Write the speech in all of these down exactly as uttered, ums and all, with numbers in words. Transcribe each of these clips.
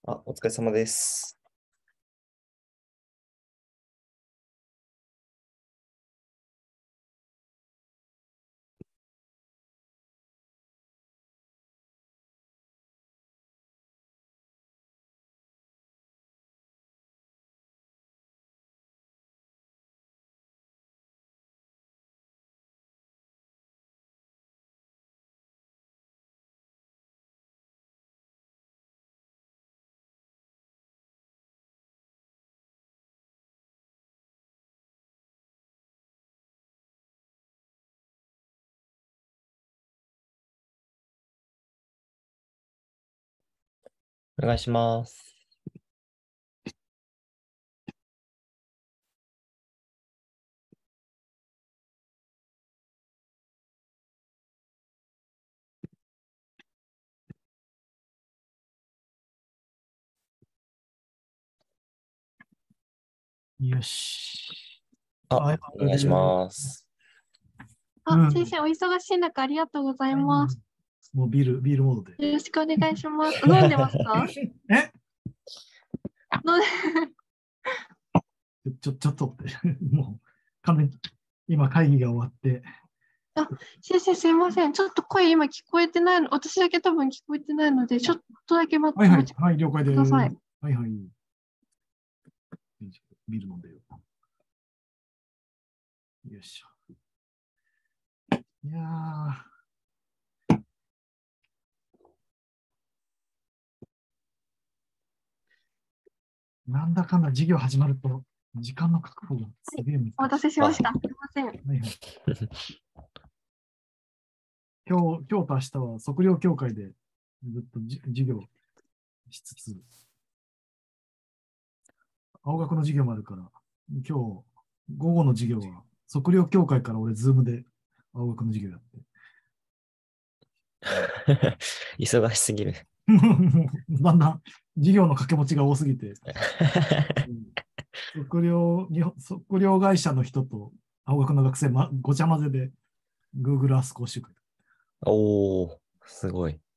あ、お疲れ様です。お願いします。 よし。 あ、 はい、 お願いします。 うあ、先ん。 生、お忙しい中ありがとうございうんます。 もうビール、ビールモードで。 よろしくお願いします。飲んでますか？ え飲んでちょ、ちょっとって。もう、完全に、今会議が終わって。 あ、先生すいません。ちょっと声今聞こえてないの。私だけ多分聞こえてないので、ちょっとだけ待っはいはい、 お待ちはい、了解です。 ください。 はいはい。ビール飲んでよ。よいしょ。いやー。なんだかんだ授業始まると、時間の確保がすげえ難しい。 お待たせしました。すいません。 はいはい。今日、今日と明日は測量協会でずっとじ授業しつつ、青学の授業もあるから、今日、午後の授業は、測量協会から俺、ズームで青学の授業やって。 忙しすぎる。 もうだんだん授業の掛け持ちが多すぎて、測量、日本測量会社の人と青学の学生、ま、ごちゃ混ぜで Google Earth 講習会。 おー、すごい。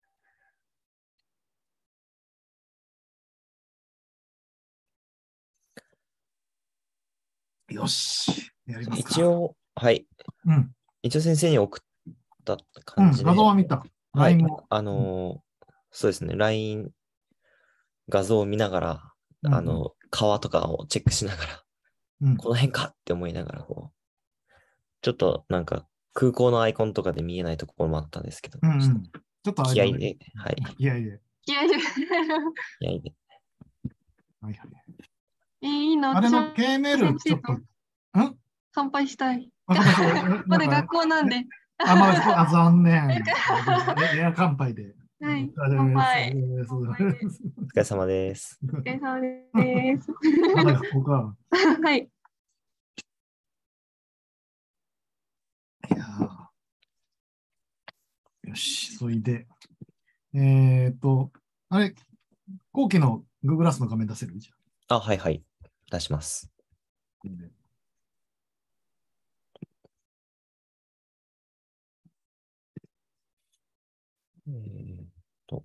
よし、やりますか。 一応、はい。 うん。 一応先生に送ったうん、 感じで。 画像は見た。 はラインい。 も。 あのーそうですね。ライン 画像を見ながら、 うん、 あの、川とかをチェックしながら、 うん、 この辺かって思いながら、こう、ちょっとなんか空港のアイコンとかで見えないところもあったんですけど、 うん、うちょっとん。ちょっと間を、 気合で、はい。 気合で。 気合いで。 気合で。 はいはい。 えー、いいな。 あれの私も K メール、ちょっと、 先生とん乾杯したい。 あ、乾杯して、 まだ学なんか、 校なんで。 あ、まだ、あ、残念。エア乾杯で。 はい。 お疲れ様です。 乾杯。乾杯です。 お疲れ様です。 お疲れ様です。 まだ学校か。 はい。 いやーよし、それで。えっと、あれ、後期の Google Glass の画面出せるじあ、はいはい。出します。 ゃん。 えーっと。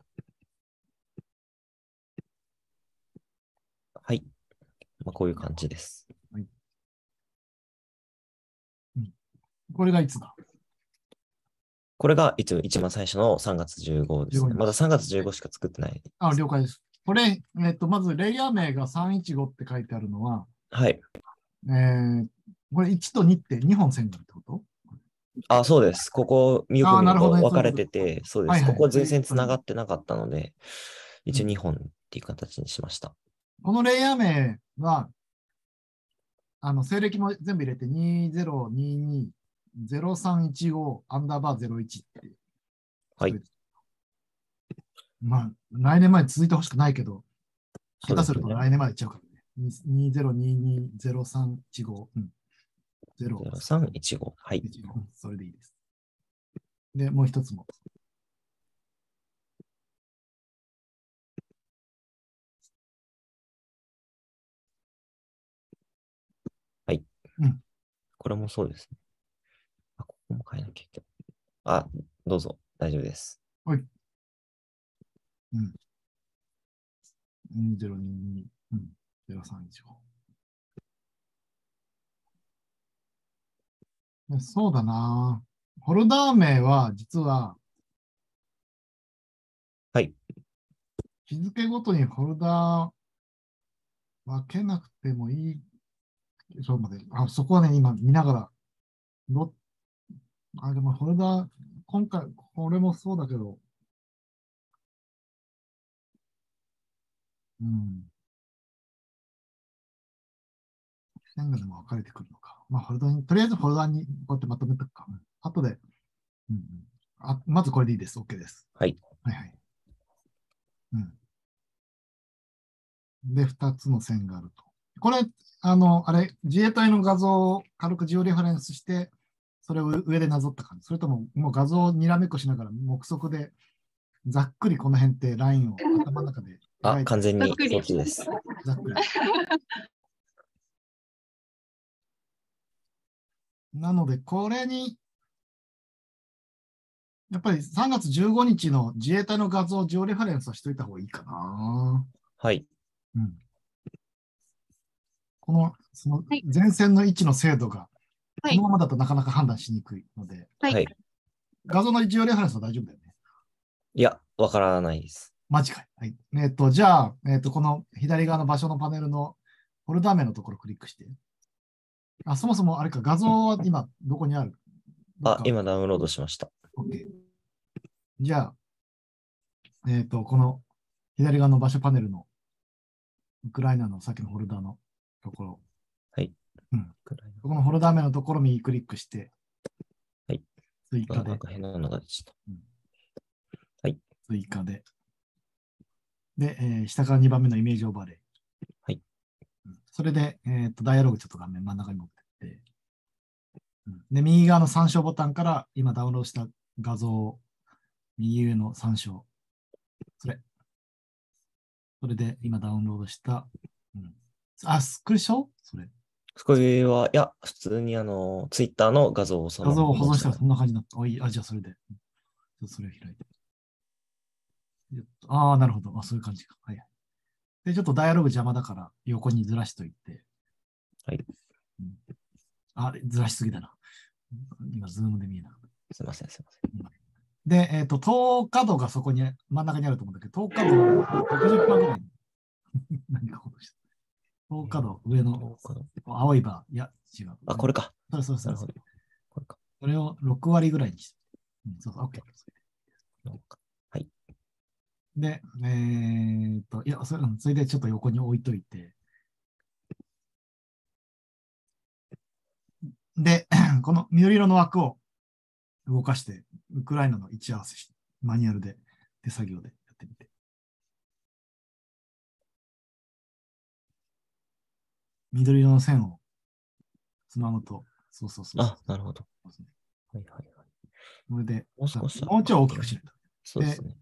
はい。まあ、こういう感じです。 はいうん、これがいつだこれが一応一番最初のさんがつじゅうごですね。 ?じゅうごまだ日。 さんがつじゅうごしか作ってない。 あ、了解です。これ、えっと、まずレイヤー名がさんいちごって書いてあるのは、 はい。 えー、これいちとにってにほん線があるってことあ、そうです。ここ、よくああ、 見るなるほどね。 と分かれそういうこと。 てて、そうです。 はいはい。 ここ全然つながそういうことねってなかったので、一応うんにほんっていう形にしました。 このレイヤー名は、あの、西暦も全部入れてにせんにじゅうに ゼロさんいちごアンダーバーゼロいちってはい。 まあ、来年まで続いてほしくないけど、下手するとそうですね。 来年までいっちゃうからね。にせんにじゅうに ゼロさんいちご、うん、ゼロゼロさんいちご。はい。 いちご、それでいいです。で、もう一つも。 はい。 うん。 これもそうですね。あ、ここも変えなきゃいけない。あ、どうぞ。大丈夫です。 はい。うん。 にゼロにに、うん、ゼロさんいちご。そうだな。ホルダー名は実は、 はい。 日付ごとにホルダー分けなくてもいい。そうまで。あ、そこはね、今見ながら。どあ、でもホルダー、今回、これもそうだけど、うん。線がでも分かれてくるのか。まあ、ホルダーに、とりあえずホルダーにこうやってまとめとくか。後で、うんうん、あ、まずこれでいいです。OK です。 はい。 はいはい。うん。で、ふたつの線があると。これ、あの、あれ、自衛隊の画像を軽くジオレファレンスして、それを上でなぞった感じ。それとも、もう画像をにらめっこしながら、目測で、ざっくりこの辺ってラインを頭の中であ、 描いて、 完全にざっくりそっちです。 ざっくり。なので、これに、やっぱりさんがつじゅうごにちの自衛隊の画像をジオレファレンスはしといた方がいいかな。 はい。 うん。この、そのはい前線の位置の精度が、 はいこのままだとなかなか判断しにくいので、 はいはい。 画像のジオレファレンスは大丈夫だよね。 いや、わからないです。 マジかい。はい。えっ、と、じゃあ、えっ、と、この左側の場所のパネルのフォルダ名のところをクリックして。あ、そもそもあれか、画像は今どこにある？どっあ、 か。 今ダウンロードしました。 OK。じゃあ、えっ、と、この左側の場所パネルのウクライナのさっきのフォルダのところ。 はい。 うん。このフォルダ名のところを右クリックして、 はい。 追加でなん。か変なのが出ちゃった。 うん、 はい。 追加で。で、えー下からにばんめのイメージオーバーレイ。 はい。 うん、それで、えっ、と、ダイアログちょっと画面真ん中に持ってって、うん、で、右側の参照ボタンから今ダウンロードした画像を右上の参照。それ。それで今ダウンロードした。うん、あ、スクリーンショットそれ。 これは、いや、普通にあの、ツイッターの画像をその画像を保存まましたらそんな感じになった。あ、いいあじゃあそれで。うん、それを開いて。ああ、なるほど。あ、そういう感じか。はいはい。で、ちょっとダイアログ邪魔だから横にずらしといて。 はい。 うん、あ、ずらしすぎだな。今、ズームで見えなかった。 すいません、すいません。 で、えっ、と、等角度がそこに真ん中にあると思うんだけど、等角度がろくじゅっパーセントぐらい。何かことした。等角度、上の青いバー。いや、違う。 あ、これか。 そうそうそう。 なるほど。これか。 それをろく割ぐらいにして。うん、そうそう、OK。 はい。 で、えーっと、いや、それそれでちょっと横に置いといて。で、この緑色の枠を動かして、ウクライナの位置合わせして、マニュアルで手作業でやってみて。緑色の線をつまむと、そうそうそう。 あ、なるほど。はいはいはい。 これで、 もう少し。 もうちょい大きくしないと。 そうですね。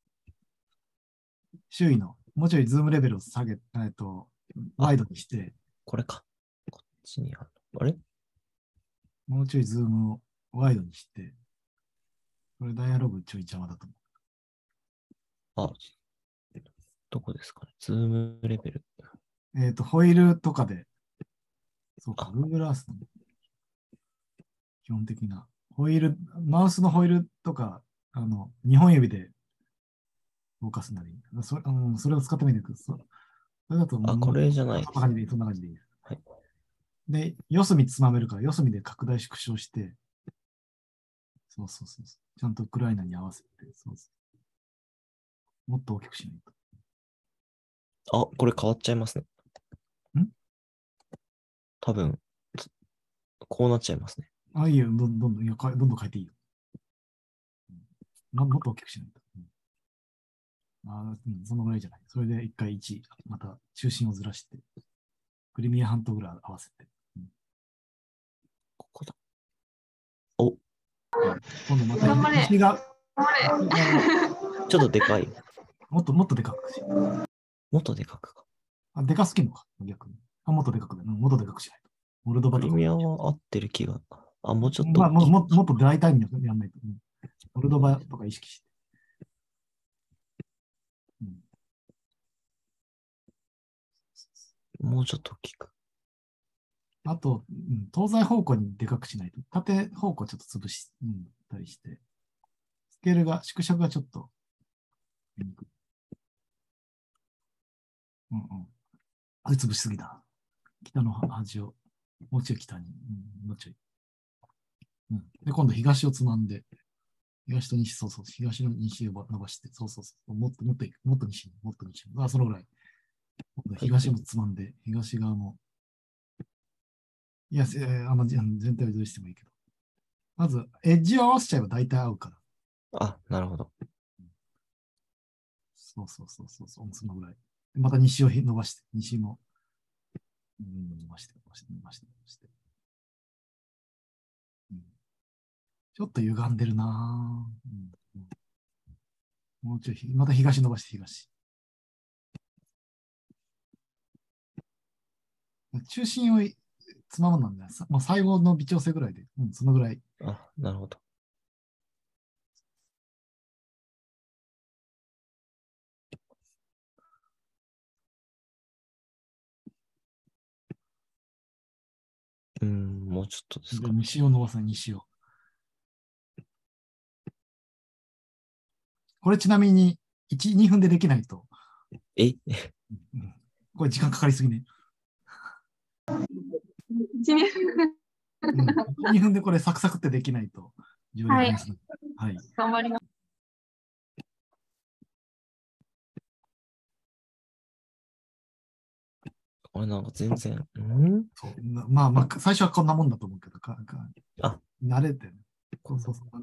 周囲の、もうちょいズームレベルを下げ、えっと、ワイドにして、 これか。こっちにある。あれもうちょいズームをワイドにして、これダイアログちょい邪魔だと思う。 あ、どこですかね。ズームレベル。 えっ、と、ホイールとかで、そうか、Google Earth の基本的な、ホイール、マウスのホイールとか、あの、にほん指で動かすなり、それ,、うん、それを使ってみてください。それだともう、 あ、これじゃないそんな感じでいい、そんな感じでいい。 はい。 で、四隅つまめるから、四隅で拡大縮小して、そうそうそうそう。ちゃんとウクライナに合わせて、そうそう。もっと大きくしないと。 あ、これ変わっちゃいますね。 ん多分、こうなっちゃいますね。 あ、いいよ、どんどんどん、いや、かどんどん変えていいよ。うん、もっと大きくしないと。うん、あ、うん、そのぐらいじゃない。それで一回いち、また中心をずらして、クリミア半島ぐらい合わせて。うん、 ここだ。お、 今度また頑張れ西が、 ちょっとでかい。 もっともっとでかくし。 もっとでかくか。 あ、でかすぎるのか、逆に。あ、もっとでかくだ、うん、もっとでかくしないと。モルドバとか。 クリミアは合ってる気が。あ、もうちょっとまあ、 大きい。 もももっと大胆にやんないと。うん、モルドバとか意識して。うんもうちょっと大きく。 あと、うん、東西方向にでかくしないと。縦方向ちょっと潰し、うん、たりして。スケールが、縮尺がちょっと。うんうん。あ、潰しすぎだ。北の端を、もうちょい北に。うん、もうちょい。うん。で、今度東をつまんで、東と西、そうそう、東の西を伸ばして、そうそうそう、もっともっといく、もっと西に、もっと西に。あ、そのぐらい。今度東もつまんで、東側も。いや、えーあの、全体をどうしてもいいけど。まず、エッジを合わせちゃえば大体合うから。 あ、なるほど。 そうそうそうそう、そのぐらい。また西を伸ばして、西も、うん、伸ばして、伸ばして、伸ばして、伸ばして。うん、ちょっと歪んでるなぁ、うんうん、もうちょい、また東伸ばして、東。中心をつまむなんだよ。まあ、最後の微調整ぐらいで、うん、そのぐらい。 あ、なるほど。うん、もうちょっとですか。 西を伸ばす、西を。これちなみに、いち、にふんでできないと。 えうん、これ時間かかりすぎね。 いち、にふん。 うん、にふんでこれサクサクってできないと。 はい。 はい。 頑張ります。 あれなんか全然、んそうまあまあ、最初はこんなもんだと思うけど、かかあ、 慣れてね。そうそうそう。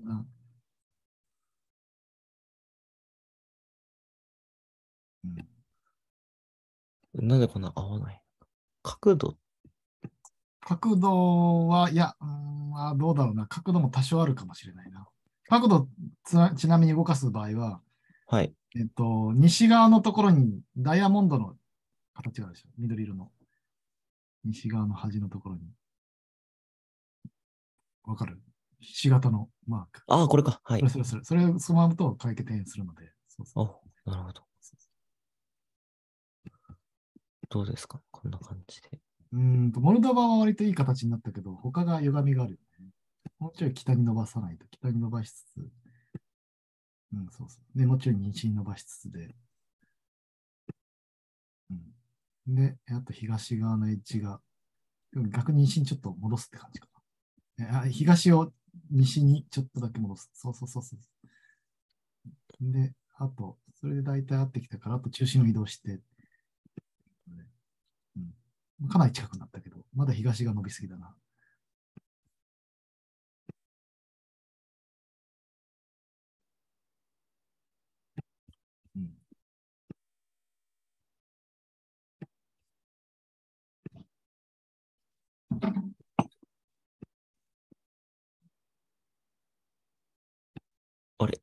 うん、なんでこんな合わない？角度。 角度は、いや、うん、あ、どうだろうな。角度も多少あるかもしれないな。角度つな、ちなみに動かす場合は、 はい。 えっと、西側のところにダイヤモンドの形があるでしょ。緑色の。西側の端のところに。わかる？ひし形のマーク。 ああ、これか。はい。 それそれそれ。それをそのままと回転するので。そうそうあ、なるほど。どうですか？こんな感じで。 うんと、モルドバは割といい形になったけど、他が歪みがあるよね。もうちょい北に伸ばさないと。北に伸ばしつつ、うん、そうそう。で、もうちょい西に伸ばしつつで、うん。で、あと東側のエッジが、逆に西にちょっと戻すって感じかな。えあ東を西にちょっとだけ戻す。そうそうそうそう。で、あと、それで大体合ってきたから、あと中心を移動して、うん、かなり近くなったけど、まだ東が伸びすぎだな。うん、 あれ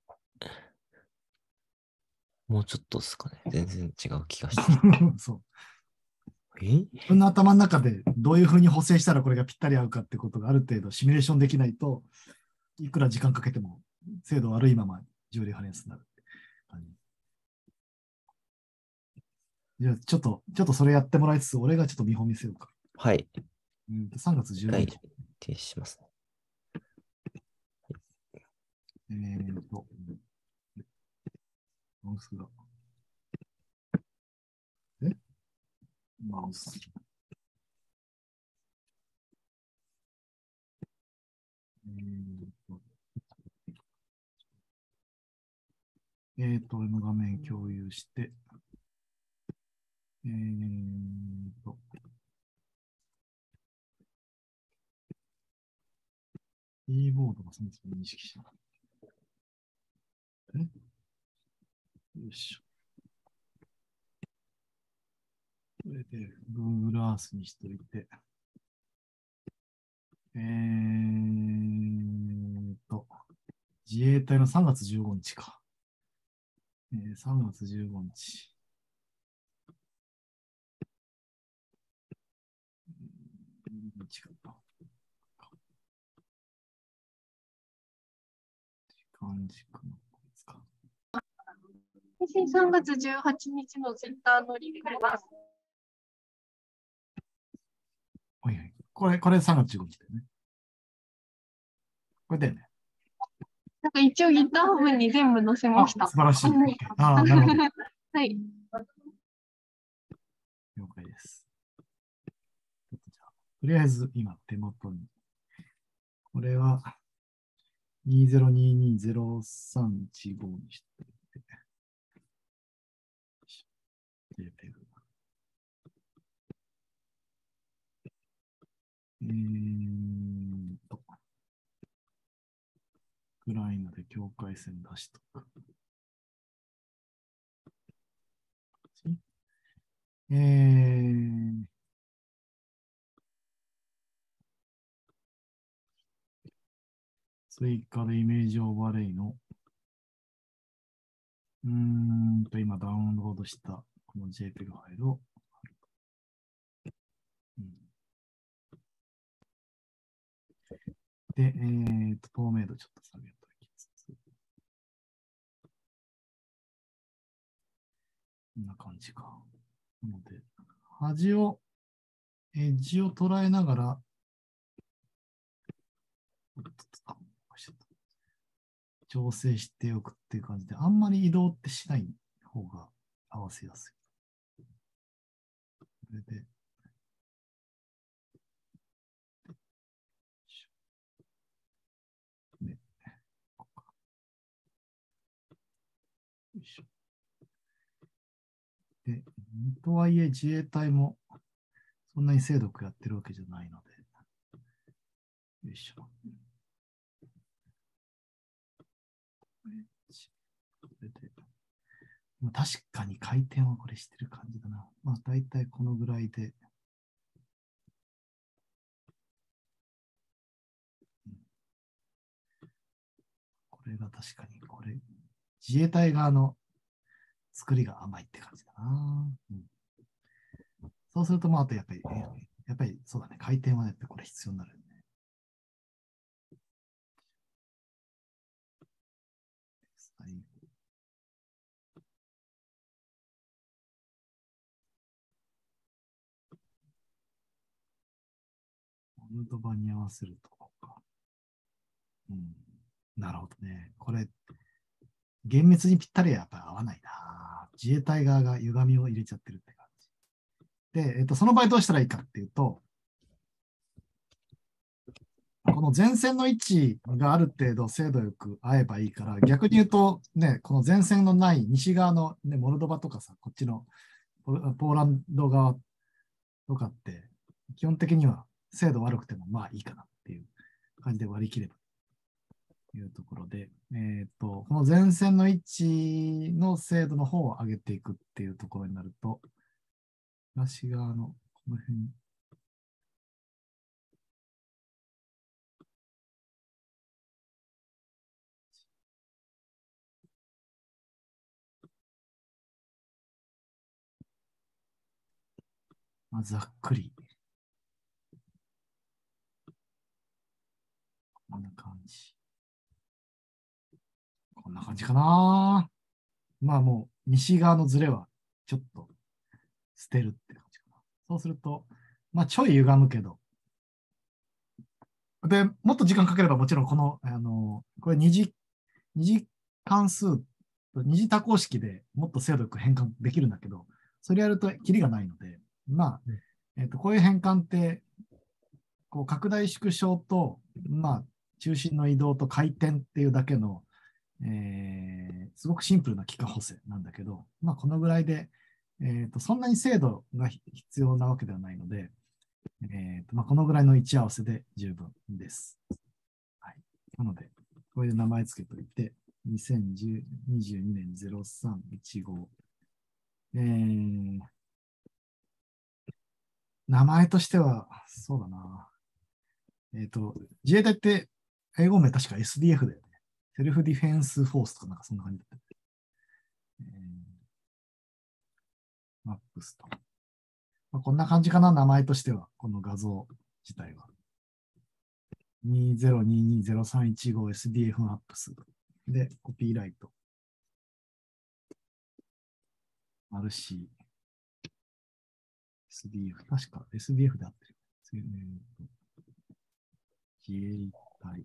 もうちょっとですかね。全然違う気がしてきた。 そう。 え自分の頭の中でどういうふうに補正したらこれがぴったり合うかってことがある程度シミュレーションできないと、いくら時間かけても精度悪いままジュエリーハレンスになるって感じ。じゃあちょっと、ちょっとそれやってもらいつつ、俺がちょっと見本見せようか。 はい。 うん、さんがつじゅうごにち。 はい。停止しますね。 えーっと、マウスが。えマウス。えーっと、えーっと、俺の画面共有して、えーっと、キーボードがそもそも認識しない。えよいしょ。これで Google Earth にしといて、えーっと、自衛隊のさんがつじゅうごにちか。えー、さんがつじゅうごにち。違った。時間軸のこいつか。 さんがつじゅうはちにちのツイッターのリンクです。 おいおい。これ、これさんがつじゅうごにちだよね。これだよね。 なんか一応 GitHub に全部載せまあ、素した。 晴らしい。 うん OK ああ、なるほど。 はい。 了解です。ちょっとじゃあとりあえず今手元に。これはにせんにじゅうに ゼロさんいちごにしておいて。JPEG。えーっと。ぐらいので境界線出しとく。えー、追加でイメージオーバーレイの、うーんと、今ダウンロードしたこの JPEG ファイルを、うん、で、えーと、透明度ちょっと下げておきつつ、こんな感じか。なので、端を、エッジを捉えながら、調整しておくっていう感じで、あんまり移動ってしない方が合わせやすい。これで、ね、ここかよいしょ。で、とはいえ自衛隊もそんなに精度やってるわけじゃないので、よいしょ。これで確かに回転はこれしてる感じだな。まあ大体このぐらいで。うん、これが確かにこれ、自衛隊側の作りが甘いって感じだな。うん、そうすると、まあ、あとやっぱり、やっぱりそうだね、回転はやっぱりこれ必要になるよね。はい、モルドバに合わせるとこか。うん。なるほどね。これ、厳密にぴったりはやっぱり合わないな。自衛隊側が歪みを入れちゃってるって感じ。で、えっと、その場合どうしたらいいかっていうと、この前線の位置がある程度精度よく合えばいいから、逆に言うと、ね、この前線のない西側の、ね、モルドバとかさ、こっちのポーランド側とかって、基本的には精度悪くてもまあいいかなっていう感じで割り切ればというところで、えっと、この前線の位置の精度の方を上げていくっていうところになると、東側のこの辺、まあ、ざっくり。こんな感じ。こんな感じかな。まあもう、西側のズレはちょっと捨てるって感じかな。そうすると、まあちょい歪むけど。で、もっと時間かければもちろんこの、あの、これ二次、二次関数、二次多項式でもっと精度よく変換できるんだけど、それやるとキリがないので、まあ、えっと、こういう変換って、こう拡大縮小と、まあ、中心の移動と回転っていうだけの、えー、すごくシンプルな幾何補正なんだけど、まあ、このぐらいで、えーと、そんなに精度が必要なわけではないので、えーとまあ、このぐらいの位置合わせで十分です。はい、なので、これで名前つけといて、にせんにじゅうにねん ゼロさんいちご、えー、名前としては、そうだな。えっ、ー、と、自衛隊って英語名確か エスディーエフ だよね。セルフディフェンスフォースとかなんかそんな感じだった。えー、マップスと。まあ、こんな感じかな、名前としては。この画像自体は。にせんにじゅうに ゼロさんいちご エスディーエフ マップス。で、コピーライト。マルシー。エスディーエフ。確か エスディーエフ であってる。 えーと自衛隊。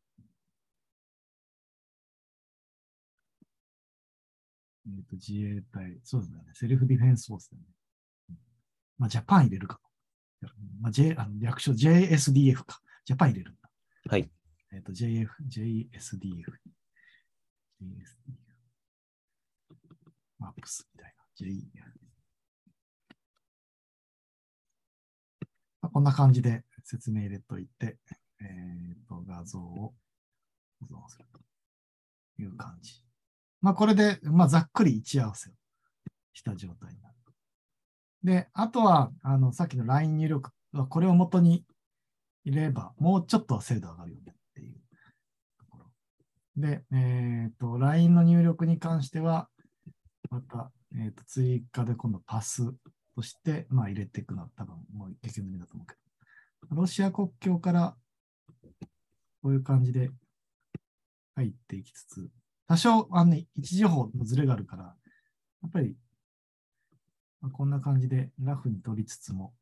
えーと、自衛隊。そうだよね。セルフディフェンスフォースだよね。まあ、ジャパン入れるか。まあ、J、あの略称 ジェイエスディーエフ か。ジャパン入れるんだ。 はい。 えっ、と、ジェイエフ、ジェイエスディーエフ。ジェイエスディーエフ。マップスみたいな。ジェイエフ。まあ、こんな感じで説明入れといて、えっ、と、画像を保存するという感じ。まあ、これで、まあ、ざっくり位置合わせをした状態になる。で、あとは、あの、さっきの ライン 入力は、これを元に入れれば、もうちょっと精度上がるよねっていうところ。で、えっ、と、ライン の入力に関しては、また、えっ、と、追加で今度パスとして、まあ、入れていくのは多分もう経験済みだと思うけど、ロシア国境からこういう感じで入っていきつつ、多少、あの、ね、位置情報のズレがあるから、やっぱり、まあ、こんな感じでラフに取りつつも、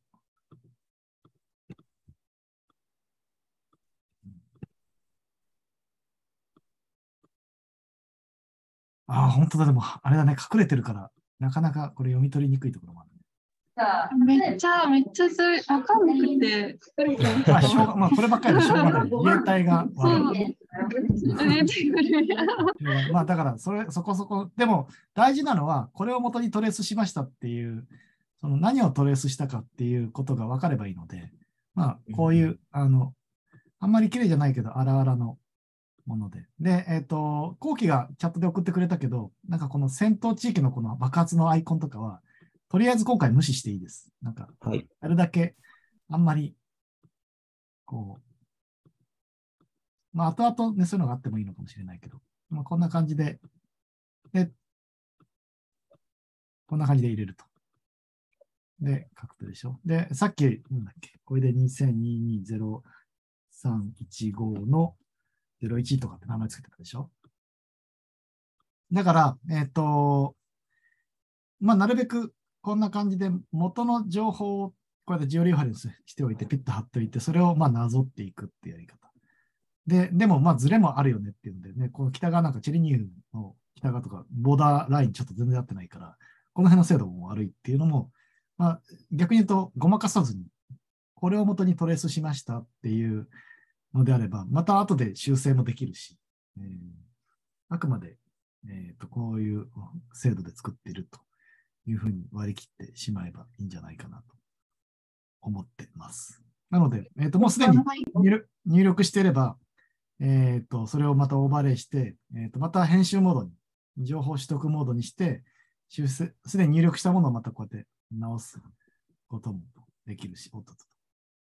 ああ、本当だ、でも、あれだね、隠れてるから、なかなかこれ読み取りにくいところもあるね。 めっちゃ、めっちゃそれ、わかんなくて。 まあ、しょうがまあ、こればっかりはしょうがない。自衛隊が悪い。まあ、だから、それ、そこそこ、でも、大事なのは、これを元にトレースしましたっていう、その何をトレースしたかっていうことが分かればいいので、まあ、こういう、あの、あんまり綺麗じゃないけど、荒々のもので。で、えっと、後期がチャットで送ってくれたけど、なんかこの戦闘地域のこの爆発のアイコンとかは、とりあえず今回無視していいです。なんか、 はい。 あれだけ、あんまり、こう、まあ、後々ね、そういうのがあってもいいのかもしれないけど、まあ、こんな感じで、で、こんな感じで入れると。で、確定でしょ。で、さっき、なんだっけ、これでにせんにじゅうに ゼロさんいちごのゼロいちとかって名前つけてたでしょ。だから、えっと、まあ、なるべくこんな感じで元の情報をこうやってジオリーファイルにしておいて、ピッと貼っておいて、それをまあなぞっていくっていうやり方。で、でもまあズレもあるよねっていうのでね、この北側なんかチェリニウムの北側とかボーダーラインちょっと全然合ってないから、この辺の精度も悪いっていうのも、まあ、逆に言うとごまかさずに、これを元にトレースしましたっていうのであれば、また後で修正もできるし、えー、あくまで、えーと、こういう精度で作っているというふうに割り切ってしまえばいいんじゃないかなと思ってます。なので、えーと、もうすでに入力していれば、えーと、それをまたオーバーレイして、えーと、また編集モードに、情報取得モードにして、修正、すでに入力したものをまたこうやって直すこともできるし、おっとっと。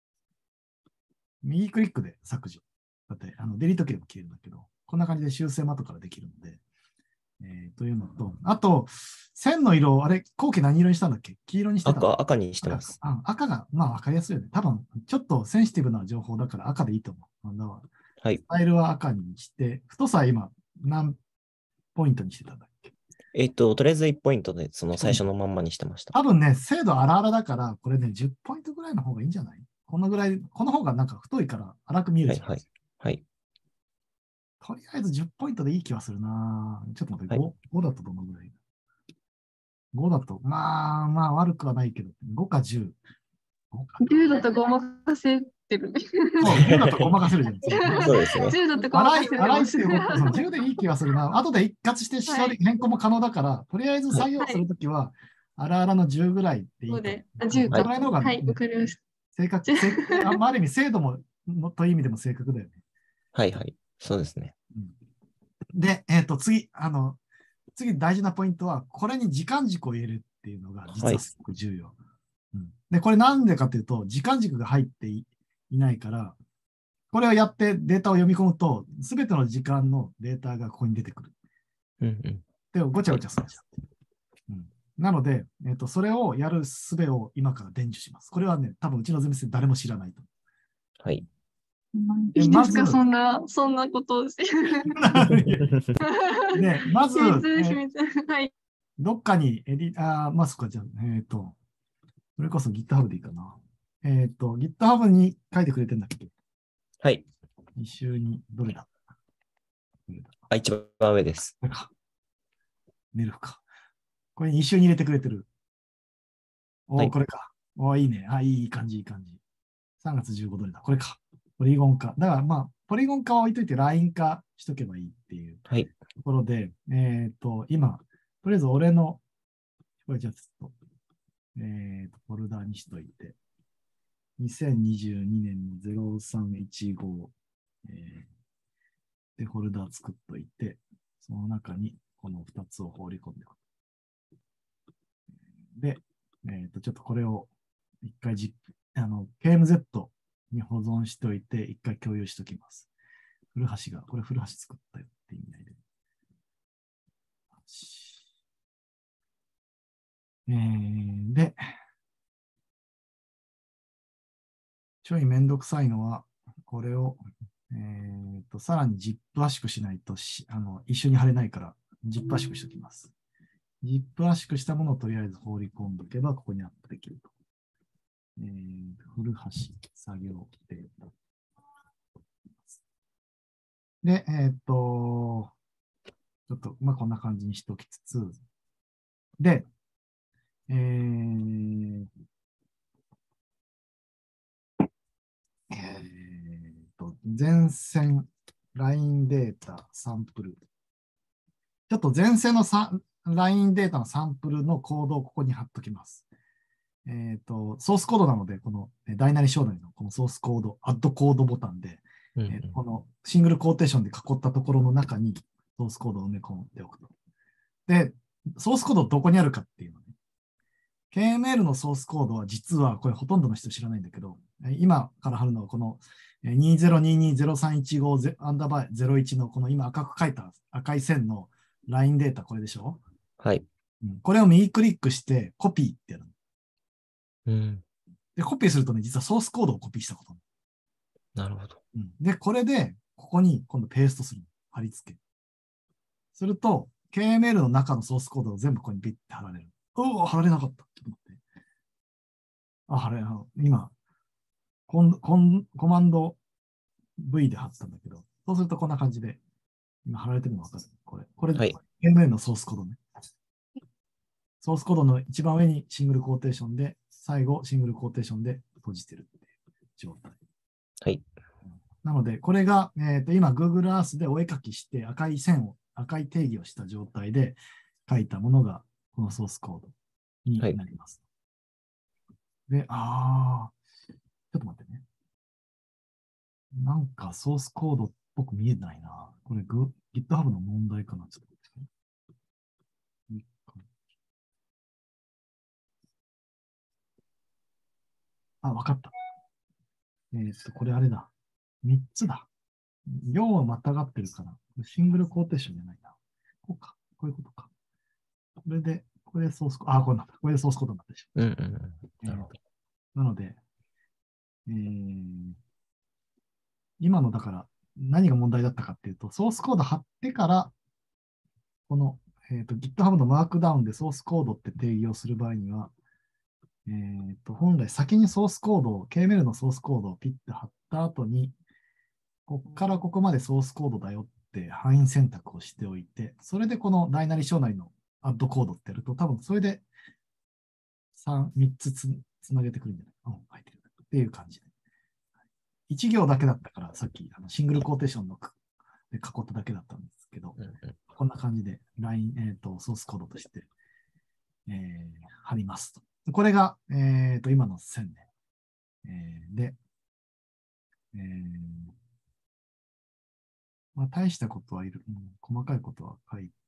右クリックで削除。だって、あのデリートキーでも消えるんだけど、こんな感じで修正も後からできるので、えー、というのと、あと、線の色、あれ、後期何色にしたんだっけ？黄色にしてた赤、赤にしてます。 赤、赤が、まあ分かりやすいよね。多分、ちょっとセンシティブな情報だから赤でいいと思う。なんだわ。 はい。 スタイルは赤にして、太さは今、何ポイントにしてたんだっけ？ えっと、とりあえずいちポイントで、その最初のまんまにしてました。 多分ね、精度荒々だから、これね、じゅうポイントぐらいの方がいいんじゃない？このぐらい、この方がなんか太いから荒く見えるじゃん。 はい、はい。はい。 とりあえずじゅうポイントでいい気はするな。ちょっと待って、はい、ご, ごだとどのぐらい ?ご だと、まあまあ悪くはないけど、ごかじゅう。 じゅうだとごまかせてる。 そう、じゅうだとごまかせるじゃん。 そうですね。 じゅうだとごまかせる。 荒いっていうこと、じゅうでいい気はするな。後で一括して処理、変更も可能だから、とりあえず作業するときは、荒々のじゅうぐらいでいいと。 あ、じゅうか。 ぐらいの方が、ね、 はい、わかりました。 正確、正確あ、ある意味、精度ものという意味でも正確だよね。 はいはい。そうですね。 うん、で、えっ、ー、と、次、あの、次大事なポイントは、これに時間軸を入れるっていうのが実はすごく重要。はい、うん、で、これなんでかというと、時間軸が入っていないから、これをやってデータを読み込むと、すべての時間のデータがここに出てくる。 うんうん、 で、ごちゃごちゃするじゃん。うん、なので、えーと、それをやる術を今から伝授します。これはね、多分うちのゼミ生誰も知らないと。 はい。 いいですか、そんな、そんなことをして。 で、まず、 はい、 どっかにエディ、あ、まあ、そっか、じゃあ、えっ、ー、と、それこそ GitHub でいいかな。 えっと、GitHub に書いてくれてんだっけ？ はい。 一周に、どれだどれだあ、一番上です。 これか。ネルフか。これに周に入れてくれてる。お、 はいこれか。お、いいね。あ、いい感じ、いい感じ。さんがつじゅうごどれだ。これか。ポリゴン化。だからまあ、ポリゴン化は置いといてライン化しとけばいいっていうはい。 ところで、えっと、今、とりあえず俺の、これじゃあちょっと、えっと、フォルダにしといて、にせんにじゅうにねんのゼロさんいちご、えー、で、フォルダ作っといて、その中にこのふたつを放り込んでおく。で、えっと、ちょっとこれを一回じ、あの、ケーエムゼット に保存しておいて、一回共有しておきます。古橋が、これ古橋作ったよって意味合いで。えー、で、ちょいめんどくさいのは、これを、えー、とさらに ジップ 圧縮しないとしあの一緒に貼れないから、ジップ 圧縮しておきます。ジップ 圧縮したものをとりあえず放り込んでおけば、ここにアップできると。えー、古橋作業データ。で、えっ、と、ちょっと、まあ、こんな感じにしておきつつ、で、えー、えーと、前線、ラインデータ、サンプル。ちょっと前線のラインデータのサンプルのコードをここに貼っときます。えっ、と、ソースコードなので、この大なり小なりのこのソースコード、アッドコードボタンで、 うんうんえーこのシングルコーテーションで囲ったところの中にソースコードを埋め込んでおくと。で、ソースコードどこにあるかっていうのね。ケーエムエル のソースコードは実はこれほとんどの人知らないんだけど、今から貼るのはこのにせんにじゅうに ゼロさんいちごアンダーバーゼロいちのこの今赤く書いた赤い線のラインデータこれでしょ？ はい。 うん、これを右クリックしてコピーってやる。 うん。 で、コピーするとね、実はソースコードをコピーしたことなるほど。 うん、で、これでここに今度ペーストする。貼り付け。すると、ケーエムエル の中のソースコードを全部ここにピッて貼られる。おお、貼られなかった。ちょっと待って。あ、貼れ、今、コンコンコマンド V で貼ってたんだけど、そうするとこんな感じで、今貼られてるの分かる？これ。これ、 はい、 ケーエムエル のソースコードね。ソースコードの一番上にシングルコーテーションで、最後シングルコーテーションで閉じてるっていう状態。 はい。 なので、これが、えー、と今 Google Earth でお絵描きして赤い線を、赤い定義をした状態で書いたものがこのソースコードになります。はい、で、ああ、ちょっと待ってね。なんかソースコードっぽく見えないな。これ GitHub の問題かな。ちょっと待ってね。あ、わかった。えっと、これあれだ。みっつだ。行はまたがってるから、シングルコーテーションじゃないな。こうか。こういうことか。これで、これでソースコード、あ、これなんだ。これでソースコードになってしまう。 うんうんうん。なるほど。 なので、えー、今のだから何が問題だったかっていうと、ソースコード貼ってから、この、えーと、GitHub のマークダウンでソースコードって定義をする場合には、えーと、本来先にソースコードを、ケーエムエル のソースコードをピッて貼った後に、ここからここまでソースコードだよって範囲選択をしておいて、それでこの大なり小なりのアッドコードってやると、多分それでさん、みっつ つ, つなげてくるんじゃないか、うん、書いてるっていう感じで。いち行だけだったから、さっきあのシングルコーテーションので囲っただけだったんですけど、 うんうん、 こんな感じでライン、えーと、ソースコードとして、えー、貼りますと。これが、えーと、今の線ね。えー、で、えーまあ、大したことはいる、うん、細かいことは書いて、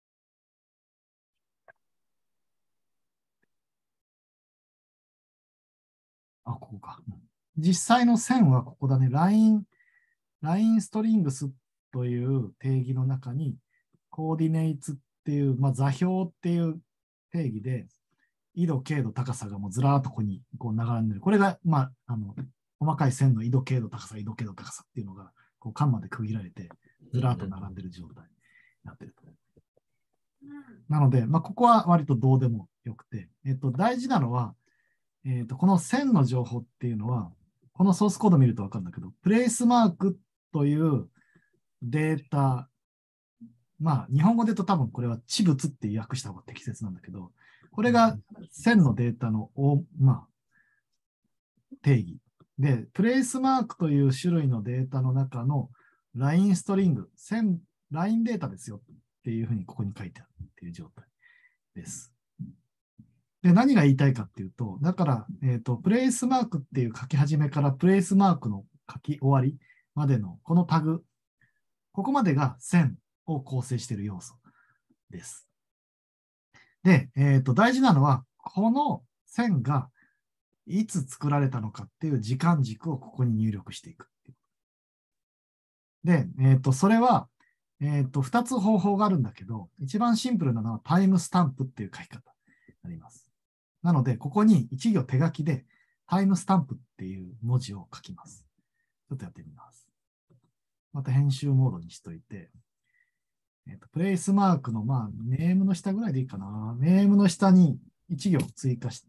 あ、ここか。うん、実際の線はここだね。ライン、ラインストリングスという定義の中に、コーディネイツっていう、まあ、座標っていう定義で、緯度、経度、高さがもうずらーっとここにこう並んでる。これが、まあ、あの、細かい線の緯度、経度、高さ、緯度、経度、高さっていうのが、こう、間まで区切られて、ずらーっと並んでる状態になってると。なので、まあ、ここは割とどうでもよくて、えっと、大事なのは、 えーと、この線の情報っていうのは、このソースコード見ると分かるんだけど、プレイスマークというデータ、まあ、日本語で言うと多分これは地物って訳した方が適切なんだけど、これが線のデータの、まあ、定義。で、プレイスマークという種類のデータの中のラインストリング、線、ラインデータですよっていうふうにここに書いてあるっていう状態です。で、何が言いたいかっていうと、だから、えっと、プレイスマークっていう書き始めからプレイスマークの書き終わりまでのこのタグ、ここまでが線を構成している要素です。で、えっと、大事なのは、この線がいつ作られたのかっていう時間軸をここに入力していくっていう。で、えっと、それは、えっと、ふたつ方法があるんだけど、一番シンプルなのはタイムスタンプっていう書き方になります。なので、ここに一行手書きでタイムスタンプっていう文字を書きます。ちょっとやってみます。また編集モードにしといて、えっと、プレイスマークの、まあ、ネームの下ぐらいでいいかな。ネームの下に一行追加して、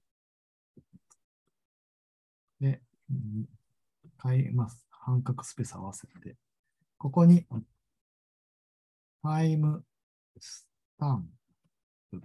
で、変えます。半角スペース合わせて、ここにタイムスタンプ。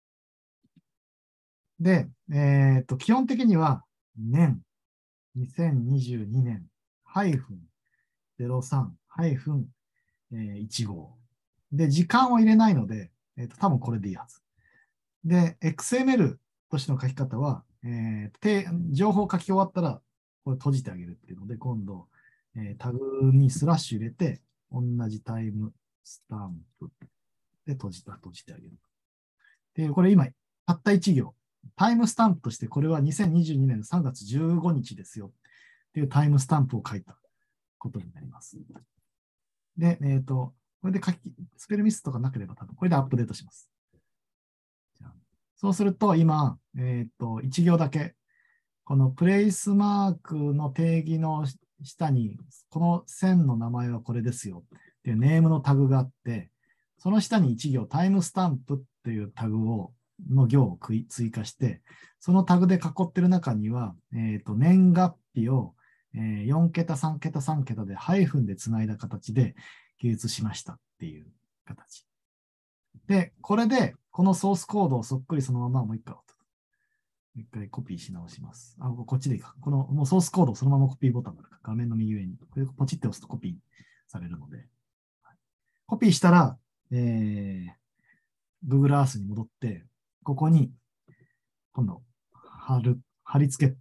で、えっと、基本的には年、にせんにじゅうにねん、ハイフン、ゼロさん、ハイフン、いちご。で、時間を入れないので、えっと、多分これでいいはず。で、エックスエムエル としての書き方は、えー、情報を書き終わったら、これ閉じてあげるっていうので、今度、えー、タグにスラッシュ入れて、同じタイムスタンプで閉じた、閉じてあげる。で、これ今、たったいち行。タイムスタンプとして、これはにせんにじゅうにねんのさんがつじゅうごにちですよっていうタイムスタンプを書いたことになります。で、えっと、これで書き、スペルミスとかなければ多分これでアップデートします。そうすると今、えっと、いち行だけ、このプレイスマークの定義の下に、この線の名前はこれですよっていうネームのタグがあって、その下にいち行タイムスタンプっていうタグを、の行を追加して、そのタグで囲ってる中には、えっと、年月日をよん桁、さん桁、さん桁でハイフンでつないだ形で記述しましたっていう形。で、これで、このソースコードをそっくりそのままもう一回、もう一回コピーし直します。あ、こっちでいいか。このもうソースコードをそのままコピーボタンがあるか。画面の右上に。これポチって押すとコピーされるので。コピーしたら、えー、Google Earth に戻って、ここに、今度、貼る、貼り付け、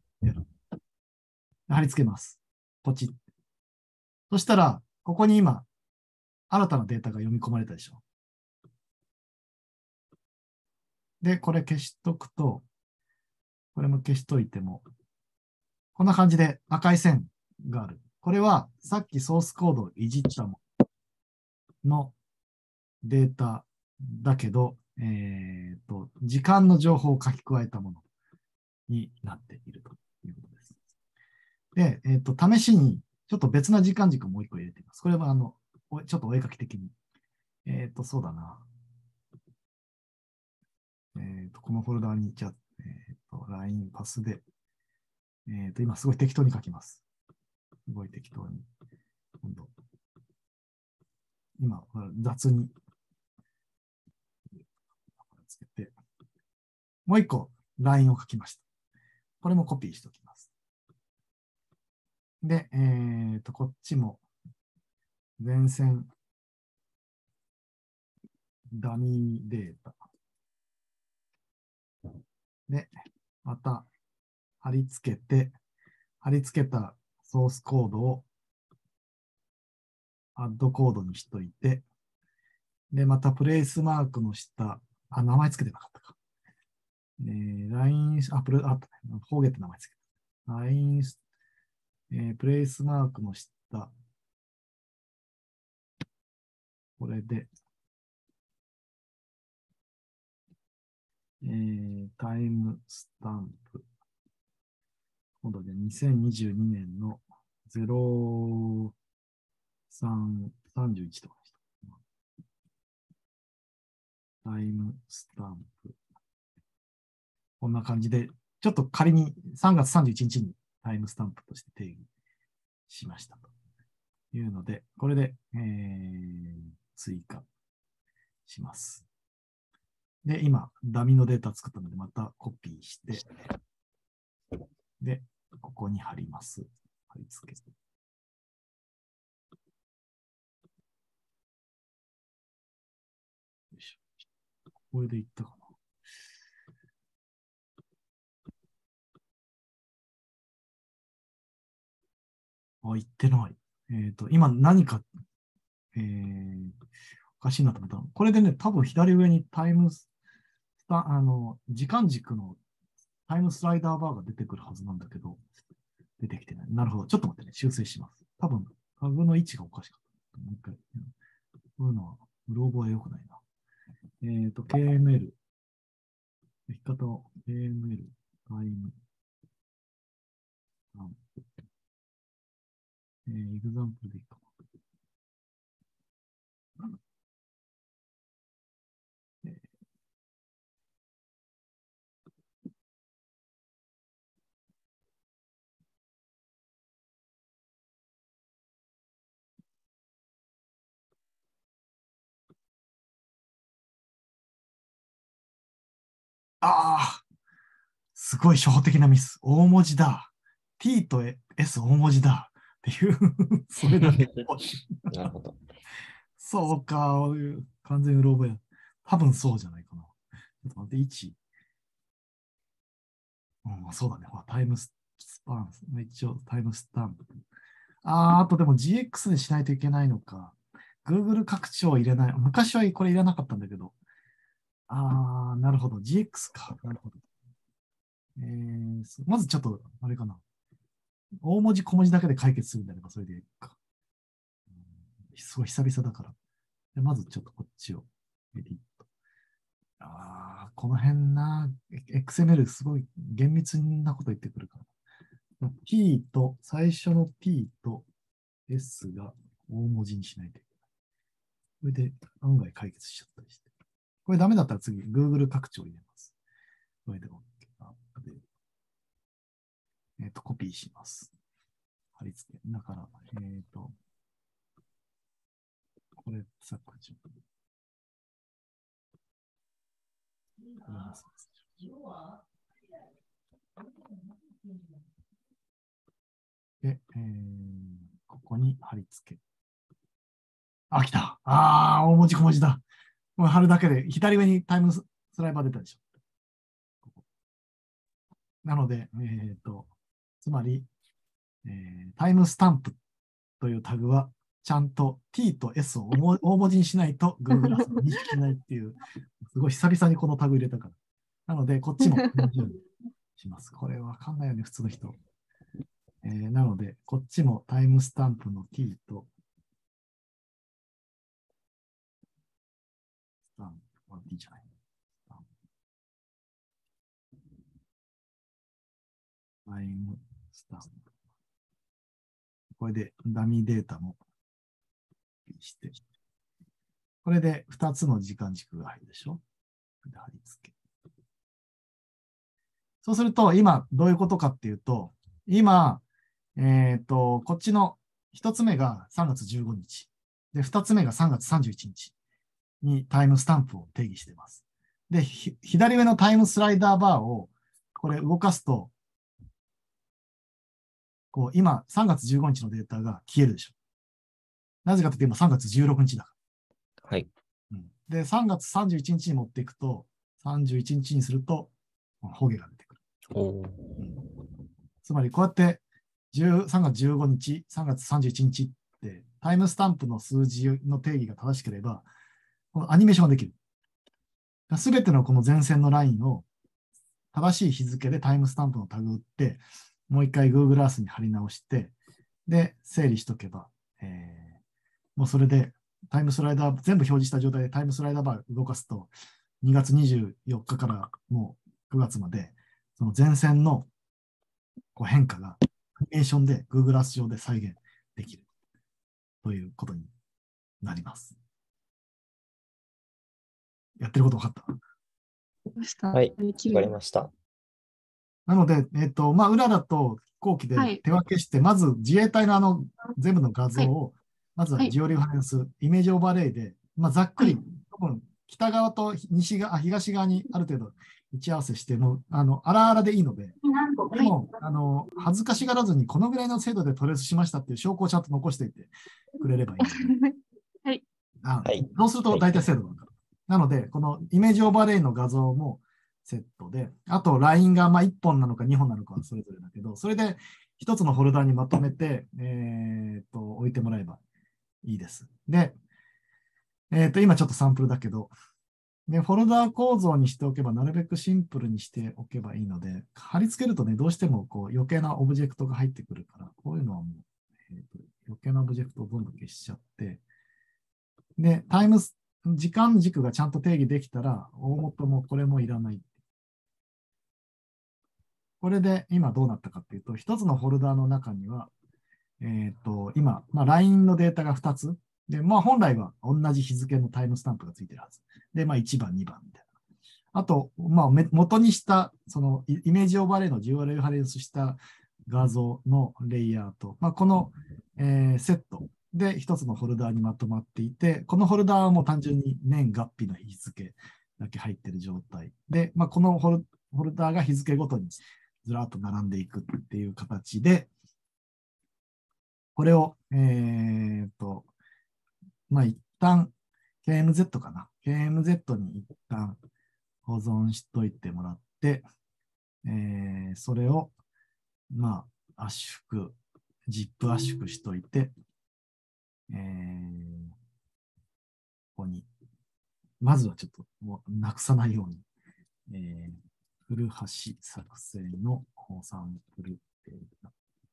貼り付けます。ポチッ。そしたら、ここに今、新たなデータが読み込まれたでしょ。で、これ消しとくと、これも消しといても、こんな感じで赤い線がある。これはさっきソースコードをいじったもののデータだけど、えーと、時間の情報を書き加えたものになっているということです。で、えーと、試しにちょっと別な時間軸をもう一個入れてみます。これはあの、ちょっとお絵描き的に。えっと、そうだな。えっと、このフォルダにじゃあ、えっと、ライン パスで、えっと、今すごい適当に書きます。すごい適当に。今度。今、雑につけて、もう一個ラインを書きました。これもコピーしておきます。で、えっと、こっちも前線ダミーデータ。で、また貼り付けて、貼り付けたソースコードをアッドコードにしといて、で、またプレイスマークの下、あ、名前つけてなかったか。えー、ライン、あ、プレ、あ、フォーゲって名前つけた。ライン、えー、プレイスマークの下、これで、えー、タイムスタンプ。今度でにせんにじゅうにねんのゼロさん、さんじゅういちとかでした。タイムスタンプ。こんな感じで、 ちょっと仮にさんがつさんじゅういちにちにタイムスタンプとして定義しましたというので、これで、えー、追加します。で、今、ダミのデータ作ったので、またコピーして、で、ここに貼ります。貼り付け。よいしょ。これでいったかな。あ、いってない。えっと、今何か、えー、おかしいなと思ったの。これでね、多分左上にタイムスタ、あの、時間軸のタイムスライダーバーが出てくるはずなんだけど、出てきてない。なるほど。ちょっと待ってね、修正します。多分、タグの位置がおかしかった。もう一回。こういうのは、うろ覚え良くないな。えっと、ケーエムエル。書き方を ケーエムエル、タイム、えー、エグザンプルでいいかな。えーああ、すごい初歩的なミス。大文字だ。T と S 大文字だ。っていう、それだけ。 なるほど。 そうか、完全うろ覚え。多分そうじゃないかな。ちょっと待って、いち。うん、そうだね。ほら、タイムスパン、一応タイムスタンプ。ああ、あとでも ジーエックス にしないといけないのか。Google 拡張を入れない。昔はこれ入れなかったんだけど。ああ、なるほど。ジーエックス か。なるほど。えー、まずちょっと、あれかな。大文字小文字だけで解決するんであれば、それでいいか。すごい久々だから。でまずちょっとこっちをエディット。ああ、この辺な、エックスエムエル すごい厳密なこと言ってくるから。T と、最初の T と S が大文字にしないといけない。それで案外解決しちゃったりして。これダメだったら次、Google 拡張入れます。これで OK。えっ、ー、と、コピーします。貼り付け。だから、えっ、ー、と、これ、さっきちょっと。で、えー、ここに貼り付け。あ、来た。ああ、大文字小文字だ。もう貼るだけで、左上にタイムスライバー出たでしょ。ここなので、えっ、ー、と、つまり、えー、タイムスタンプというタグは、ちゃんと T と S を大文字にしないと Google は認識しないっていう、すごい久々にこのタグ入れたから。なので、こっちも同じようにします。これわかんないよね、普通の人。えー、なので、こっちもタイムスタンプの T と、スタンプ、T じゃない。タイムスタンプ。これでダミーデータもして、これでふたつの時間軸が入るでしょ。で貼り付け。そうすると、今、どういうことかっていうと、今、えっと、こっちのひとつめがさんがつじゅうごにち。で、ふたつめがさんがつさんじゅういちにちにタイムスタンプを定義しています。で、左上のタイムスライダーバーを、これ動かすと、こう、今、さんがつじゅうごにちのデータが消えるでしょ。なぜかというと、今さんがつじゅうろくにちだから。 はい。 うん、で、さんがつさんじゅういちにちに持っていくと、さんじゅういちにちにすると、ホゲが出てくる。 おうん、つまり、こうやってさんがつじゅうごにち、さんがつさんじゅういちにちって、タイムスタンプの数字の定義が正しければ、このアニメーションができる。すべてのこの前線のラインを正しい日付でタイムスタンプのタグ打って、もう一回 Google Earth に貼り直して、で、整理しとけば、えー、もうそれでタイムスライダー、全部表示した状態でタイムスライダーバー動かすと、にがつにじゅうよっかからもうくがつまで、その前線のこう変化がアニメーションで Google Earth 上で再現できるということになります。やってること分かった？ はい、 わかりました。 なので、えっと、まあ、裏だと後期ではい手分けして、まず自衛隊のあの全部の画像を、まずははいジオリファレンス、イメージオーバーレイで、まあ、ざっくり、 はい多分北側と西側、あ東側にある程度位置合わせしても、あの、荒々でいいので、でも、あの、恥ずかしがらずにこのぐらいの精度でトレースしましたっていう証拠をちゃんと残しておいてくれればいいので、 はい。 あはいそうすると大体精度がわかる。なので、このイメージオーバーレイの画像もセットで、あとラインがまあいっぽんなのかにほんなのかはそれぞれだけど、それでひとつのフォルダにまとめて、えーっと置いてもらえばいいです。で、えーっと今ちょっとサンプルだけど、で、フォルダ構造にしておけば、なるべくシンプルにしておけばいいので、貼り付けるとね、どうしてもこう余計なオブジェクトが入ってくるから、こういうのはもう、えーと余計なオブジェクトをどんどん消しちゃって、で、タイムス、時間軸がちゃんと定義できたら、大元もこれもいらない。これで今どうなったかっていうと、一つのフォルダの中には、えっと、今、まあ、ライン のデータがふたつ。で、まあ、本来は同じ日付のタイムスタンプがついてるはず。で、まあ、いちばん、にばんみたいな。あと、まあ、め元にした、そのイイメージオーバーレイのジュアルレファレンスした画像のレイヤーと、まあ、この、えーセットで一つのフォルダーにまとまっていて、このフォルダーはもう単純に年月日の日付だけ入っている状態で、まあ、このフォルフォルダーが日付ごとにずらっと並んでいくっていう形で、これを、えーっと、まあ、一旦 ケーエムゼット かな。ケーエムゼット に一旦保存しといてもらって、えーそれを、まあ、圧縮、ジップ圧縮しといて、えーここに、まずはちょっともうなくさないように、えー、古橋作成のサンプルデータ。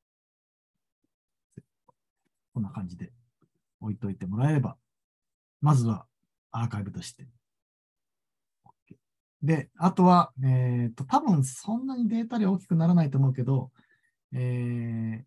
こんな感じで置いといてもらえれば、まずはアーカイブとして。OK で、あとは、えっと、多分そんなにデータ量大きくならないと思うけど、えー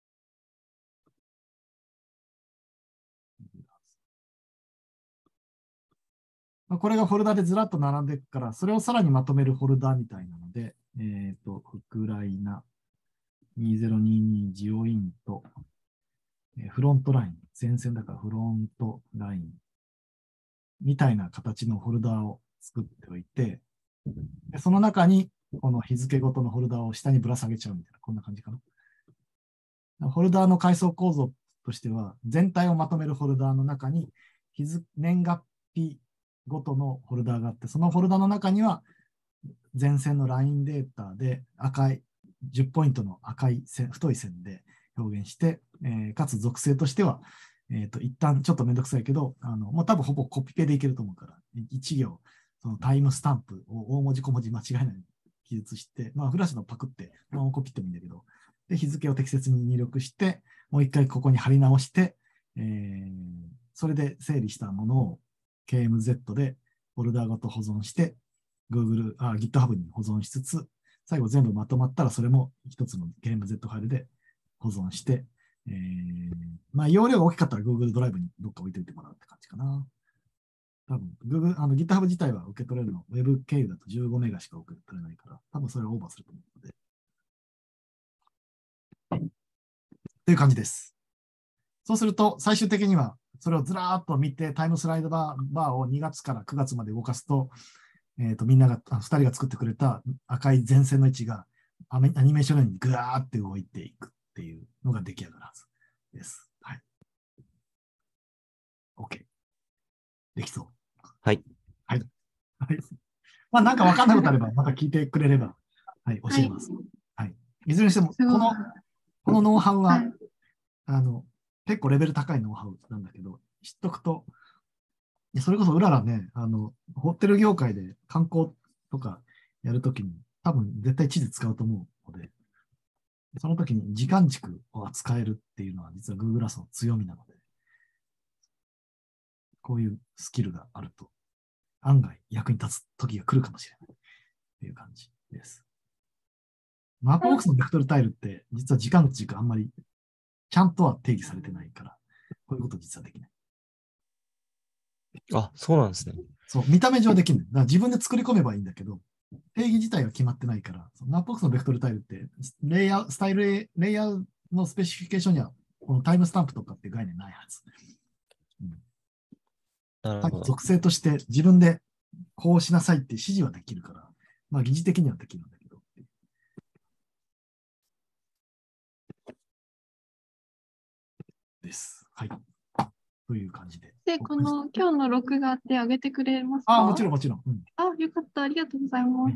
まあこれがフォルダでずらっと並んでいくから、それをさらにまとめるフォルダみたいなので、えっと、ウクライナにせんにじゅうにジオイント、えーフロントライン、前線だからフロントラインみたいな形のフォルダを作っておいて、でその中にこの日付ごとのフォルダを下にぶら下げちゃうみたいな、こんな感じかな。フォルダの階層構造としては、全体をまとめるフォルダの中に日付、年月日ごとのフォルダがあって、そのフォルダの中には前線のラインデータで赤いじゅっポイントの赤い線、太い線で表現して、えーかつ属性としては、えっと、一旦ちょっとめんどくさいけど、あの、もう多分ほぼコピペでいけると思うから、一行、そのタイムスタンプを大文字小文字間違いないように記述して、まあ、フラッシュのパクって、まあ、コピってもいいんだけど、で、日付を適切に入力して、もう一回ここに貼り直して、えーそれで整理したものを ケーエムゼット でフォルダごと保存して、Google、あ、GitHub に保存しつつ、最後全部まとまったらそれも一つの ケーエムゼット ファイルで保存して、えーまあ、容量が大きかったら Google ドライブにどっか置いておいてもらうって感じかな。多分、Google、あの GitHub 自体は受け取れるの、Web 経由だとじゅうごメガしか受け取れないから、多分それはオーバーすると思うので。という感じです。そうすると、最終的には、それをずらーっと見て、タイムスライドバーバーをにがつからくがつまで動かすと、えっと、みんなが、ふたりが作ってくれた赤い前線の位置がアニメーションのようにぐわーって動いていくっていうのが出来上がるはずです。はい。OK。できそう。 はい。 はい。はい。まあ、なんかわかんないことあれば、また聞いてくれれば、はい、教えます。はい。いずれにしても、この、このノウハウは、 はいあの、結構レベル高いノウハウなんだけど、知っとくと、それこそうららね、あの、ホテル業界で観光とかやるときに、多分絶対地図使うと思うので、その時に時間軸を扱えるっていうのは実は Google Earth の強みなので、こういうスキルがあると、案外役に立つ時が来るかもしれないっていう感じです。マークボックスのベクトルタイルって、実は時間軸あんまりちゃんとは定義されてないから、こういうこと実はできない。 あ、そうなんですね。 そう、見た目上できない。だから自分で作り込めばいいんだけど、 定義自体が決まってないから、マップボックスのベクトルタイルって、レイヤー、スタイル、レイヤーのスペシフィケーションには、このタイムスタンプとかって概念ないはず。 なるほど。 属性として自分でこうしなさいって指示はできるから、まあ疑似的にはできるんだけど。です。はい。という感じで。 で、この今日の録画って上げてくれますか？ あ、もちろんもちろん。うん、 あ、よかった。ありがとうございます。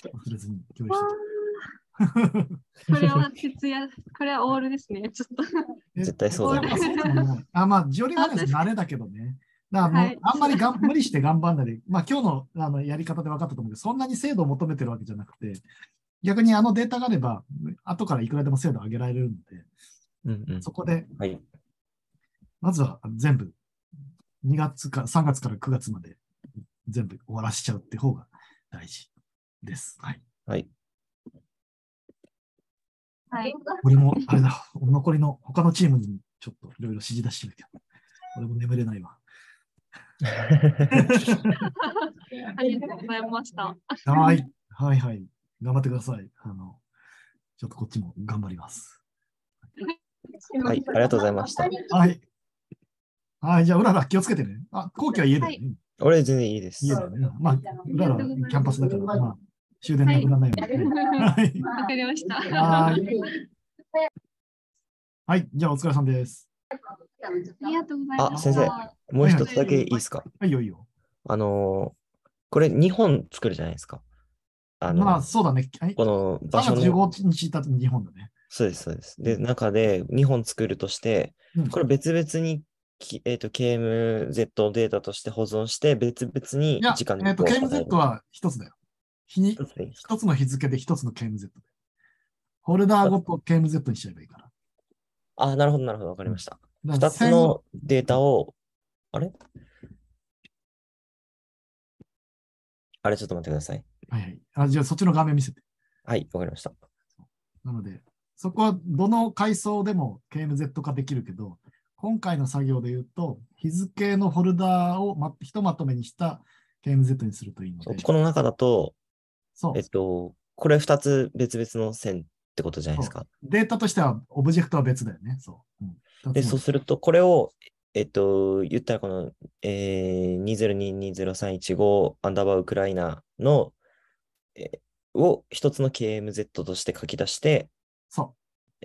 忘れずに共有してこれは徹夜、これはオールですね。ちょっと。 絶対そうだね。 あ、まあ、ジオリファレンス慣れだけどね。だからもう、はい、あんまりがん無理して頑張んないで、まあ今日のあのやり方で分かったと思うけど、そんなに精度を求めてるわけじゃなくて、逆にあのデータがあれば、後からいくらでも精度を上げられるので、 うんうん、 そこで、 はい、 まずは全部、にがつかさんがつからくがつまで全部終わらしちゃうって方が大事です。はい。 はい。 はい。 俺も、あれだ、残りの他のチームにちょっといろいろ指示出してみて。俺も眠れないわ。 ありがとうございました。 はい。はいはい。頑張ってください。あの、ちょっとこっちも頑張ります。 はい。ありがとうございました。 はい。はい。じゃあ、うらら気をつけてね。あ、後期は家だよね。はい、 俺全然いいです。 家だよね。まあ、うららキャンパスだから、まあ、終電なくならないように。 はい。わかりました。 はい。はい。じゃあ、お疲れさんです。 ありがとうございます。 あ、先生、もう一つだけいいですか？ はい、よいよ。 あのー、これにほん作るじゃないですか。 あのー、まあ、そうだね。 この場所の。 さんがつじゅうごにちだとにほんだね。 そうです、そうです。で、中でにほん作るとして、うん、これ別々に、えーと、ケーエムゼット データとして保存して、別々に時間で。えっと、ケーエムゼット は一つだよ。日に一つの日付で一つの ケーエムゼット で。フォルダーごと ケーエムゼット にしちゃえばいいから。 あ、なるほど、なるほど、わかりました。ふたつのデータを、あれあれ、ちょっと待ってください。 はいはい。あ、じゃあそっちの画面見せて。 はい、わかりました。 なので、そこはどの階層でも ケーエムゼット 化できるけど、今回の作業で言うと、日付のフォルダーをまひとまとめにした ケーエムゼット にするといいので。 この中だと、 そうえっと、これふたつ別々の線ってことじゃないですか。 データとしては、オブジェクトは別だよね。そう。 うん、で、そうすると、これを、えっと、言ったらこの、えー、にゼロににゼロさんいちごアンダーバーウクライナの、えー、を一つの ケーエムゼット として書き出して、 そう。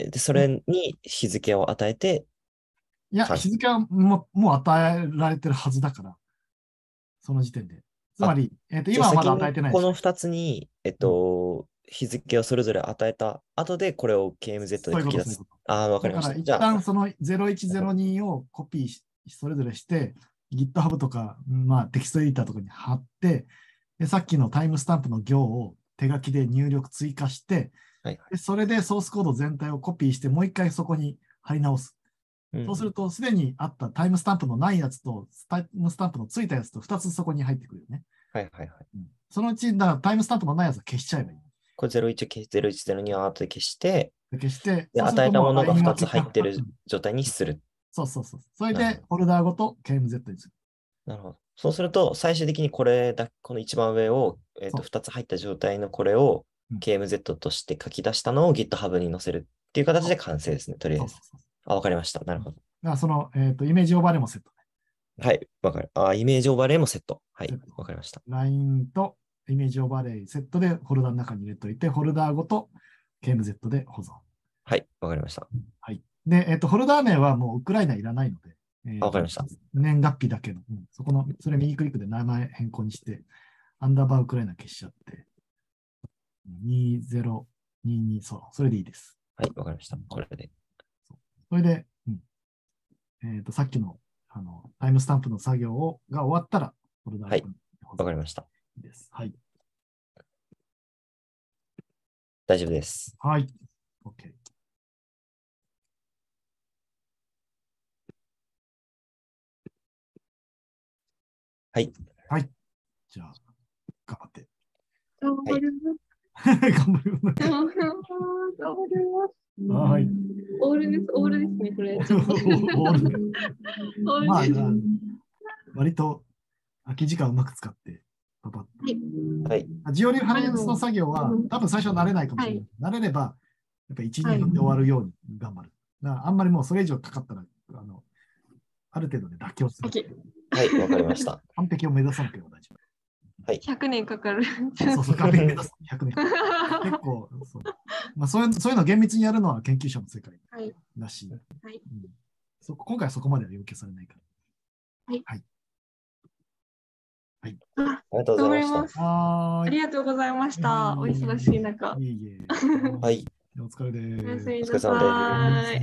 で、それに日付を与えて、 いや、日付はもうもう与えられてるはずだから、その時点で。つまり、えー、と今はまだ与えてないこのふたつに、えっと、うん日付をそれぞれ与えた後で、これを ケーエムゼット で書き出す。ああ、わかりました。 だから一旦そのゼロいちゼロにをコピーし、それぞれして、GitHub とか、まあ、テキストエディターとかに貼って、でさっきのタイムスタンプの行を手書きで入力追加して、 はいはい、 でそれでソースコード全体をコピーして、もう一回そこに貼り直す。うん、そうすると、すでにあったタイムスタンプのないやつと、タイムスタンプのついたやつとふたつそこに入ってくるよね。 はいはいはい。 うん、そのうち、だからタイムスタンプのないやつは消しちゃえばいい。 これゼロいち、ゼロいちゼロには後で消して、 消してで与えたものがふたつ入ってる状態にする。 そうそうそう。それで、フォルダーごと ケーエムゼット にする。 なるほど。そうすると、最終的にこれだ、この一番上を、えーと、ふたつ入った状態のこれを ケーエムゼット として書き出したのを GitHub に載せるっていう形で完成ですね、とりあえず。そうそうそうあ、わかりました。なるほど。だからその、えーと、イメージオーバーレイもセットね。はい、わかる。あ、イメージオーバーレイもセット。はい、わかりました。 ライン とイメージオーバーレイセットでフォルダの中に入れておいて、フォルダーごと ケーエムゼット で保存。 はい、わかりました。 はい。で、えっ、ー、と、フォルダー名はもうウクライナいらないので、 えー、わかりました。 年月日だけの、うん、そこの、それ右クリックで名前変更にして、アンダーバーウクライナ消しちゃって、にゼロにに、そう、それでいいです。 はい、わかりました。これで。 それで、うんえっ、ー、と、さっきのあのタイムスタンプの作業をが終わったら、フォルダーはい、わかりました。 です。はい。 大丈夫です。 はい。OK。 はい。 はい。じゃあ、頑張って。 頑張ります。 頑張ります。 頑張ります。 はい。 オールです、オールですね、これ。 オール。まあ、割と空き時間うまく使って、パパッと。 はい。 ジオリファレンスの作業は、多分最初は慣れないかもしれない。慣れれば、やっぱいち、にふんで終わるように頑張る。だからあんまりもうそれ以上かかったら、あの、ある程度で妥協する。 はい、わかりました。 完璧を目指さなければ大丈夫。 はい。 ひゃくねんかかる。 そうそう、完璧目指す。ひゃくねん。結構、そう。まあ、そういう、そういうのを厳密にやるのは研究者の世界だし、 はい。 うん、そ今回はそこまでは要求されないから。 はい。 はい。はい、 ありがとうございました。 ありがとうございました。お忙しい中。 いえいえ。 はい。 お疲れです。 おやすみなさい。